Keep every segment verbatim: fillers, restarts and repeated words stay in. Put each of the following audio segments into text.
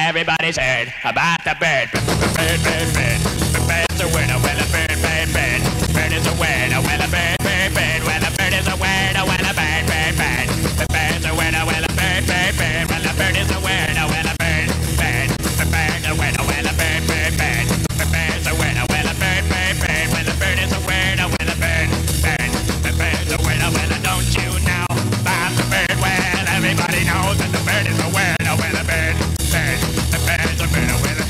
everybody's heard about the bird. Bird, bird, bird. The bird's a winner. Well, a bird, bird, bird. Bird is a winner. Well, a bird, bird, bird. Well, a bird is a winner. Well, a bird, bird, bird. The bird's a winner. Well, a bird, bird, bird. Well, a bird is a winner. Well, a bird, bird. The bird's a winner. Well, a bird, bird, bird. The bird's a winner. Well, a bird, bird, bird. Well, the bird is a winner. Well, a bird, bird. The bird's a winner. Well, don't you know about the bird? Well, everybody knows that the bird is a winner. Well, a bird, bird. The bird's a winner. Well,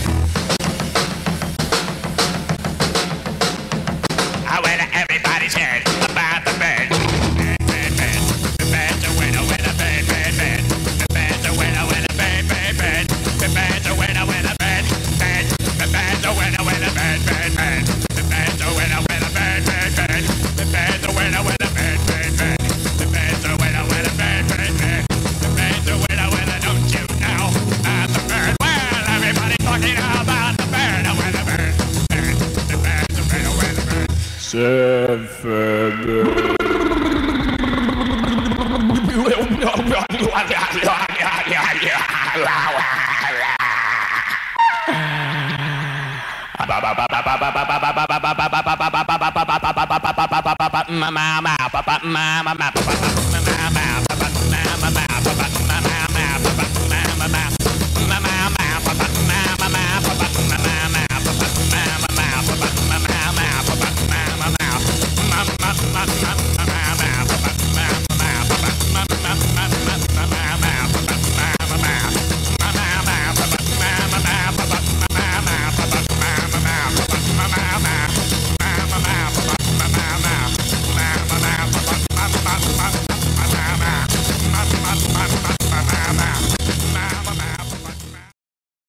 ah, well, everybody's heard about the bird. Bird, bird, bird. The bird's a winner. Well, a bird, bird, bird. The bird's a winner. Well, a bird, bird, bird. The bird's a winner. Well, a bird, bird. The bird's a winner. Well, a bird, bird, bird. The bird's a winner. Well, a bird, bird, bird. The bird's a winner. Well, a bird, bird, bird. The bird's a winner. Well, a bird, bird, bird. The bird's a winner. Well, don't you know about the bird? Well, everybody's talking about the bird. Well, the bird, bird. The bird's a winner. Well, the bird. Mama,